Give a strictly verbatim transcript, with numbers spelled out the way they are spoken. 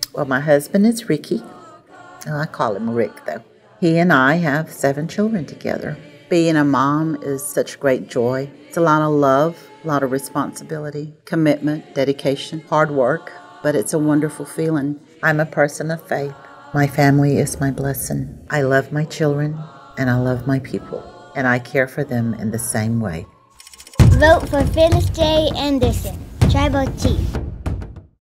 Well, my husband is Ricky. Oh, I call him Rick, though. He and I have seven children together. Being a mom is such great joy. It's a lot of love, a lot of responsibility, commitment, dedication, hard work, but it's a wonderful feeling. I'm a person of faith. My family is my blessing. I love my children, and I love my people, and I care for them in the same way. Vote for Phyliss J. Anderson, Tribal Chief.